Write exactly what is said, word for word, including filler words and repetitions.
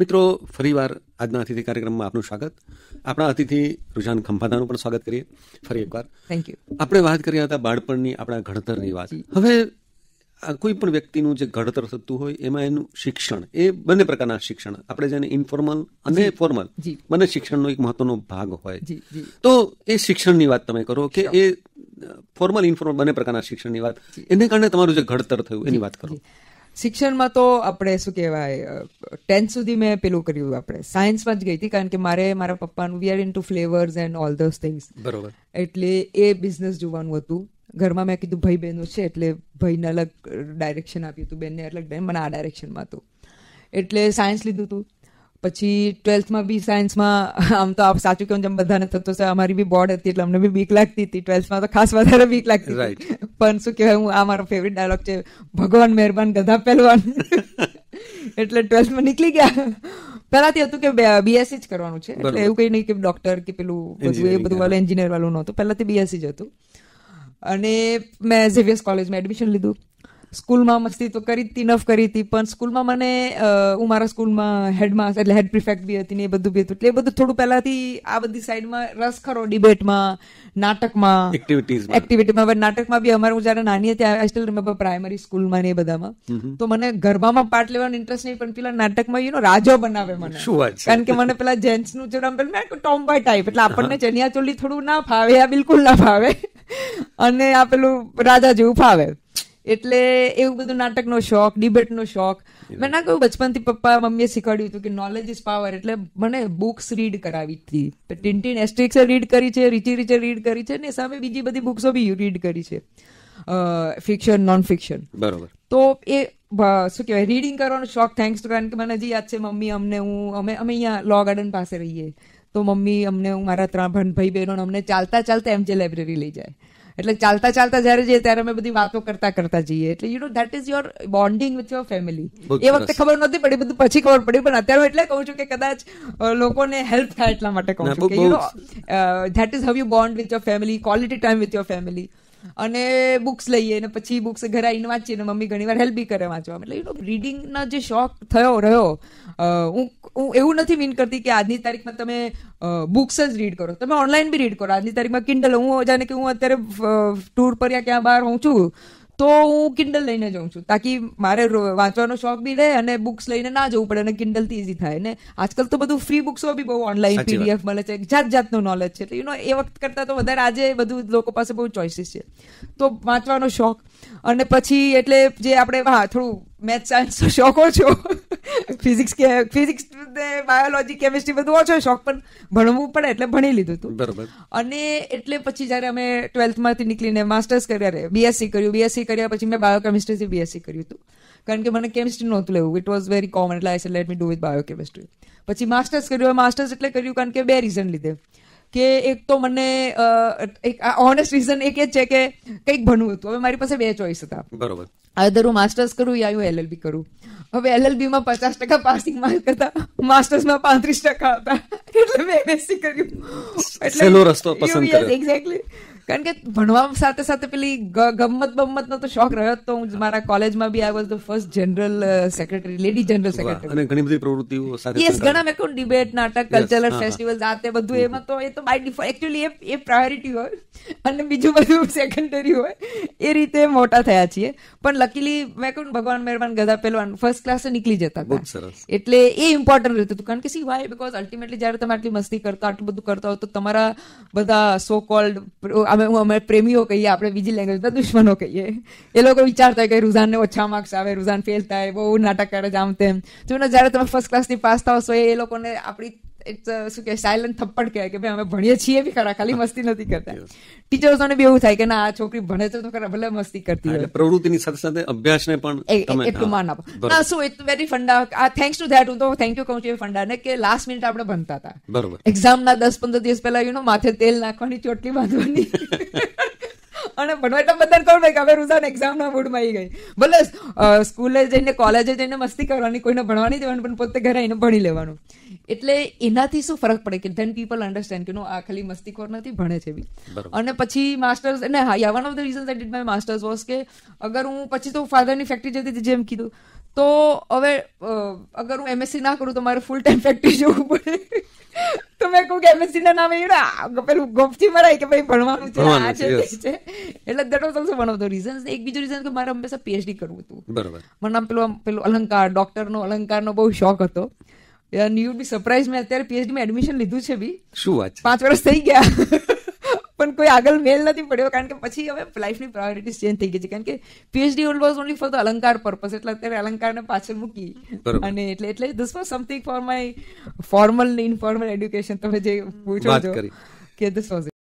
મિત્રો, ફરીવાર આજના અતિથિ કાર્યક્રમમાં આપનું સ્વાગત. આપણા અતિથિ રુઝાન ખંભાતાનું પણ સ્વાગત કરીએ ફરી એકવાર. Thank you. આપણે વાત કરી હતા બાળપણની, આપણા ઘડતરની વાત. હવે કોઈ પણ વ્યક્તિનું જે ઘડતર થતું હોય એમાં એનું શિક્ષણ, એ બંને પ્રકારના શિક્ષણ, આપણે જેને ઇન્ફોર્મલ અને ફોર્મલ બંને શિક્ષણનો એક મહત્વનો ભાગ હોય. તો એ શિક્ષણની વાત તમે કરો કે એ ફોર્મલ ઇન્ફોર્મલ બંને પ્રકારના શિક્ષણની વાત, એને કારણે તમારું જે ઘડતર થયું એની વાત કરો. શિક્ષણમાં તો આપણે શું કહેવાય, ટેન્થ સુધી મેં પેલું કર્યું, આપણે સાયન્સમાં જ ગઈ હતી, કારણ કે મારે મારા પપ્પાનું we are into flavours and all those things. બરોબર. એટલે એ બિઝનેસ જોવાનું હતું. ઘરમાં મેં કીધું ભાઈ બહેનો છે એટલે ભાઈને અલગ ડાયરેક્શન આપ્યું હતું, બેનને અલગ, મને આ ડાયરેક્શનમાં હતું. એટલે સાયન્સ લીધું હતું. પછી ટ્વેલ્થમાં બી સાયન્સમાં આમ તો સાચું કહું જેમ બધાને થતો છે, અમારી બી બોર્ડ હતી એટલે અમને બી બીક લાગતી હતી. ટ્વેલ્થમાં તો ખાસ વધારે બીક લાગતી હતી. પણ શું કહેવાય, હું આ મારો ફેવરિટ ડાયલોગ છે, ભગવાન મહેરબાન ગધા પહેલવાન. એટલે ટ્વેલ્થમાં નીકળી ગયા. પહેલાથી હતું કે બીએસસી જ કરવાનું છે, એટલે એવું કઈ નહીં કે ડોક્ટર કે પેલું બધું એ બધું વાળું એન્જિનિયર વાળું નહોતું. પહેલાથી બીએસસી જ હતું. અને મેં ઝેવિયર્સ કોલેજમાં એડમિશન લીધું. સ્કૂલમાં મસ્તી તો કરી હતી, નફ કરી હતી, પણ સ્કૂલમાં મને હું મારા સ્કૂલમાં હેડમાસ્ટર એટલે હેડ પ્રિફેક્ટ બી હતી ને એ બધું બી હતું. એટલે એ બધું થોડું પહેલાથી આ બધી સાઈડમાં રસ ખરો, ડિબેટમાં, નાટકમાં, એક્ટિવિટીમાં. હવે નાટકમાં બી અમારે હું જયારે નાની હતી, આઈ સ્ટીલ રિમેમ્બર પ્રાઇમરી સ્કૂલમાં ને એ બધામાં, તો મને ગરબામાં પાર્ટ લેવાનો ઇન્ટરેસ્ટ નહીં, પણ પેલા નાટકમાં યુ નો રાજો બનાવે મને. કારણ કે મને પેલા જેન્ટ્સનું જોડામ પેલા ટોમ બોય ટાઈપ, એટલે આપણને ચણિયા ચોલી થોડું ના ફાવે, આ બિલકુલ ના ફાવે, અને આ પેલું રાજા જેવું ફાવે. એટલે એવું બધું નાટકનો શોખ, ડિબેટનો શોખ. મેં ના કહ્યું બચપનથી પપ્પા મમ્મીએ શીખવાડ્યું હતું કે નોલેજ ઇઝ પાવર. એટલે મને બુક્સ રીડ કરાવી હતી. ટિન્ટિન એસ્ટ્રિક્સે રીડ કરી છે, રીચી રીચે રીડ કરી છે, ને સામે બીજી બધી બુક્સો બી રીડ કરી છે, ફિક્શન, નોન ફિક્શન. બરોબર. તો એ શું કહેવાય, રીડિંગ કરવાનો શોખ થેન્ક્સ ટુ, કારણ કે મને હજી યાદ છે મમ્મી અમને, હું અમે અમે અહીંયા લો ગાર્ડન પાસે રહીએ, તો મમ્મી અમને, હું મારા ત્રણ ભાઈ બહેનો, અમને ચાલતા ચાલતા એમ જે લાઇબ્રેરી લઈ જાય. એટલે ચાલતા ચાલતા જયારે જઈએ ત્યારે અમે બધી વાતો કરતા કરતા જઈએ. એટલે you know that is your bonding with your family. એ વખતે ખબર નહોતી પડી, બધું પછી ખબર પડી, પણ અત્યારે એટલે કહું છું કે કદાચ લોકોને હેલ્પ થાય એટલા માટે કહું છું કે you know that is how you bond with your family, quality time with your family. અને બુક્સ લઈએ ને પછી બુક્સ ઘરે આવીને વાંચીએ, ને મમ્મી ઘણી વાર હેલ્પ બી કરે વાંચવા. એટલે યુ નો રીડિંગના જે શોખ થયો રહ્યો, હું હું એવું નથી મીન કરતી કે આજની તારીખમાં તમે બુક્સ જ રીડ કરો, તમે ઓનલાઈન બી રીડ કરો. આજની તારીખમાં કિન્ડલ, હું જાણે કે હું અત્યારે ટૂર પર યા ક્યાં બહાર હું છું તો હું કિન્ડલ લઈને જાઉં છું, તાકી મારે વાંચવાનો શોખ બી રહે અને બુક્સ લઈને ના જવું પડે, અને કિન્ડલથી ઇઝી થાય. ને આજકાલ તો બધું ફ્રી બુક્સો બી બહુ ઓનલાઈન પીડીએફ મળે છે, જાત જાતનું નોલેજ છે. એટલે યુ નો એ વખત કરતાં તો વધારે આજે બધું લોકો પાસે બહુ ચોઇસીસ છે, તો વાંચવાનો શોખ. અને પછી એટલે જે આપણે હા થોડું મેથ સાયન્સનો શોખ ઓછો, ફિઝિક્સ કે ફિઝિક્સ બાયોલોજી કેમિસ્ટ્રી બધું ઓછો શોખ, પણ ભણવું પડે એટલે ભણી લીધું હતું. બરોબર. અને એટલે પછી જયારે અમે ટ્વેલ્થમાંથી નીકળીને માસ્ટર્સ કર્યા, બીએસસી કર્યું, બીએસસી કર્યા પછી મેં બાયોકેમિસ્ટ્રીથી બીએસસી કર્યું હતું, કારણ કે મને કેમિસ્ટ્રી નહોતું લેવું, ઇટ વોઝ વેરી કોમન, એટલે I said let me do with biochemistry. પછી માસ્ટર્સ કર્યું. માસ્ટર્સ એટલે કર્યું કારણ કે બે રીઝન લીધે, કે એક તો મને એક ઓનેસ્ટ રીઝન એક જ છે કે કંઈક ભણવું હતું. હવે મારી પાસે બે ચોઈસ હતા. બરોબર. આઈધર હું માસ્ટર્સ કરું યા હું એલએલબી કરું. હવે એલએલબી માં પચાસ ટકા પાસિંગ માર્ક હતા, માસ્ટર્સમાં પાંત્રીસ ટકા હતા, એટલે મેં એમએસસી કર્યું. એટલે રસ્તો પસંદ કર્યો. એક્ઝેક્ટલી. કારણ કે ભણવા સાથે સાથે પેલી ગમત બમત નો તો શોખ રહ્યો. તો હું મારા કોલેજમાં બી I was the first general secretary, lady general secretary. અને ઘણી બધી પ્રવૃત્તિઓ સાથે યસ ઘણા મેં કહું ડિબેટ, નાટક, કલ્ચરલ ફેસ્ટિવલ, આ તે બધું એમાં તો એ તો બાય ડિફોલ્ટ એકચ્યુઅલી એ એ પ્રાયોરિટી હોય અને બીજું બધું સેકન્ડરી હોય. એ રીતે મોટા થયા છીએ. પણ લકીલી મેં કહું ભગવાન મહેરબાન ગધા પહેલવાન ફર્સ્ટ ક્લાસે નીકળી જતા હતા. એટલે એ ઇમ્પોર્ટન્ટ રહેતું હતું. કારણ કે સી વાય, બીકોઝ અલ્ટિમેટલી જયારે તમે આટલી મસ્તી કરતા, આટલું બધું કરતા હો, તો તમારા બધા સો કોલ્ડ અમે પ્રેમીઓ કહીએ, આપણે બીજી લેંગ્વેજના દુશ્મનો કહીએ, એ લોકો વિચારતા હોય કે રુઝાનને ઓછા માર્ક્સ આવે, રુઝાન ફેલ થાય, બહુ નાટક કરે, આમ તેમ. જો જયારે તમે ફર્સ્ટ ક્લાસની પાસ થાવ છો, એ લોકોને આપણી શું કે સાયલન્ટ થપ્પડ કહેવાય કે ભાઈ અમે ભણીએ છીએ બી ખરા, ખાલી મસ્તી નથી કરતા. ટીચર્સોને બી એવું થાય કે ના આ છોકરી ભણે છે તો ખરા, ભલે મસ્તી કરતી હોય. પ્રવૃત્તિની સાથે સાથે અભ્યાસને પણ એટલું માન આપો. ના શું ઇટ્સ વેરી ફંડા. આ થેન્ક્સ ટુ ધેટ હું તો થેન્ક યુ કહું છું એ ફંડાને, કે લાસ્ટ મિનિટ આપણે ભણતા હતા. બરોબર. એક્ઝામના દસ પંદર દિવસ પહેલા યુ નો માથે તેલ નાખવાની, ચોટલી બાંધવાની અને ભણવા. એટલે બધાને ખબર હોય કે હવે રુઝાન એક્ઝામના મૂડમાં આવી ગઈ. ભલે સ્કૂલે જઈને કોલેજે જઈને મસ્તી કરવાની, કોઈને ભણવાની દેવાનું, પણ પોતે ઘરે આવીને ભણી લેવાનું. એટલે એનાથી શું ફરક પડે કે ધેન પીપલ અન્ડરસ્ટેન્ડ કે નો આ ખાલી મસ્તીખોર નથી, ભણે છે બી. અને પછી માસ્ટર્સ, અને હા one of the reasons I did my masters was કે અગર હું પછી તો ફાધરની ફેક્ટરી જતી હતી જેમ કીધું, તો હવે અગર હું એમએસસી ના કરું તો મારે ફૂલ ટાઈમ ફેક્ટરી જવું પડે. તો મેં કહું કે એમએસસી ના નામે પેલું ગોપથી મરાય કે ભાઈ ભણવાનું છે, આ છે તે છે. એટલે that was also one of the reasons. એક બીજું રીઝન કે મારે હંમેશા પીએચડી કરવું હતું. બરાબર. મને આમ પેલું પેલું અલંકાર, ડોક્ટરનો અલંકારનો બહુ શોખ હતો. એન્ડ યુ બી સરપ્રાઈઝ, મેં અત્યારે પીએચડી માં એડમિશન લીધું છે બી. શું વાત છે? પાંચ વર્ષ થઈ ગયા પણ કોઈ આગળ મેલ નથી પડ્યો, કારણ કે પછી હવે લાઈફની પ્રાયોરિટીઝ ચેન્જ થઈ ગઈ છે. કારણ કે PhD was only for the Alankar purpose, એટલે અત્યારે અલંકારને પાછળ મૂકી અને એટલે એટલે this was something for my formal ને ઇનફોર્મલ એડ્યુકેશન. તમે જે પૂછો છો કે ધીસ વોઝ